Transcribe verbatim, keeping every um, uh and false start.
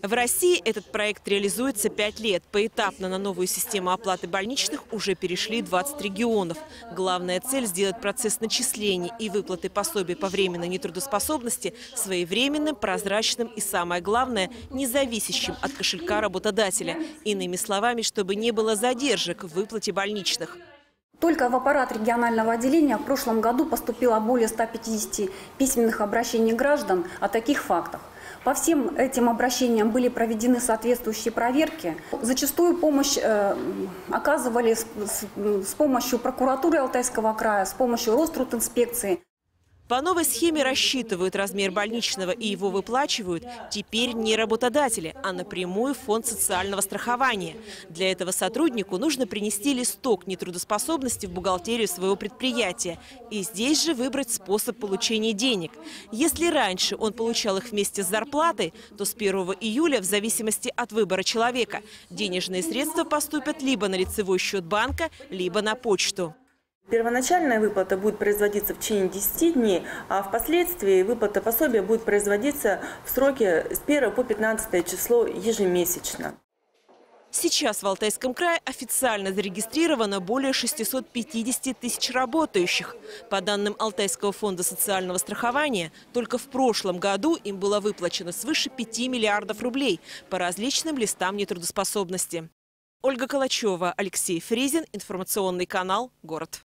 В России этот проект реализуется пять лет. Поэтапно на новую систему оплаты больничных уже перешли двадцать регионов. Главная цель – сделать процесс начислений и выплаты пособий по временной нетрудоспособности своевременным, прозрачным и, самое главное, независящим от кошелька работодателя. Иными словами, чтобы не было задержек в выплате больничных. Только в аппарат регионального отделения в прошлом году поступило более ста пятидесяти письменных обращений граждан о таких фактах. По всем этим обращениям были проведены соответствующие проверки. Зачастую помощь э, оказывали с, с, с помощью прокуратуры Алтайского края, с помощью Рострудинспекции. По новой схеме рассчитывают размер больничного и его выплачивают теперь не работодатели, а напрямую фонд социального страхования. Для этого сотруднику нужно принести листок нетрудоспособности в бухгалтерию своего предприятия и здесь же выбрать способ получения денег. Если раньше он получал их вместе с зарплатой, то с первого июля, в зависимости от выбора человека, денежные средства поступят либо на лицевой счет банка, либо на почту. Первоначальная выплата будет производиться в течение десяти дней, а впоследствии выплата пособия будет производиться в сроке с первого по пятнадцатое число ежемесячно. Сейчас в Алтайском крае официально зарегистрировано более шестисот пятидесяти тысяч работающих. По данным Алтайского фонда социального страхования, только в прошлом году им было выплачено свыше пяти миллиардов рублей по различным листам нетрудоспособности. Ольга Калачева, Алексей Фризин, информационный канал «Город».